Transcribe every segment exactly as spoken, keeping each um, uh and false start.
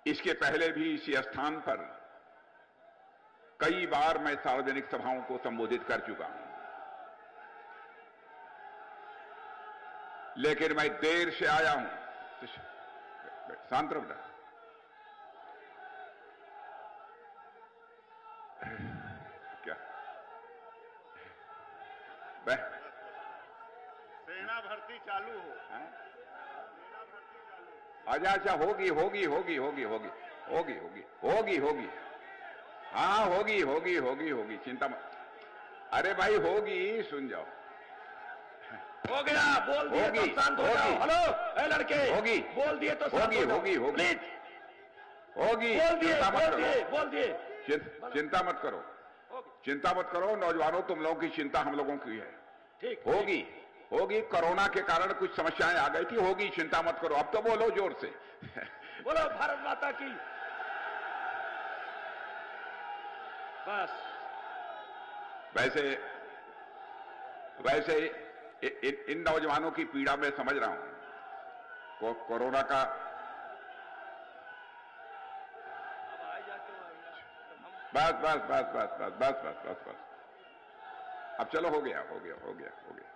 इसके पहले भी इसी स्थान पर कई बार मैं सार्वजनिक सभाओं को संबोधित कर चुका हूं, लेकिन मैं देर से आया हूं। शांत रहो। क्या सेना भर्ती चालू हो? अच्छा अच्छा, होगी होगी होगी होगी होगी होगी होगी होगी होगी हाँ होगी होगी होगी होगी चिंता मत। अरे भाई होगी, सुन जाओ। हो गया, बोल दिए तो शांत हो जाओ। हेलो ए लड़के, होगी, बोल दिए तो शांत होगी होगी होगी होगी बोल दिए बोल दिए बोल दिए चिंता मत करो, चिंता मत करो नौजवानों, तुम लोगों की चिंता हम लोगों की है। ठीक होगी होगी कोरोना के कारण कुछ समस्याएं आ गई थी, होगी, चिंता मत करो। अब तो बोलो जोर से। बोलो भारत माता की। बस वैसे वैसे इन, इन नौजवानों की पीड़ा मैं समझ रहा हूं। को, कोरोना का बस बस बस बस बस बस बस बस बस अब चलो, हो गया हो गया हो गया हो गया।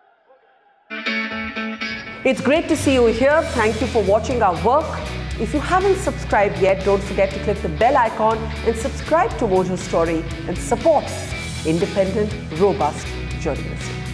It's great to see you here. Thank you for watching our work. If you haven't subscribed yet, don't forget to click the bell icon and subscribe to Mojo Story and support independent, robust journalism.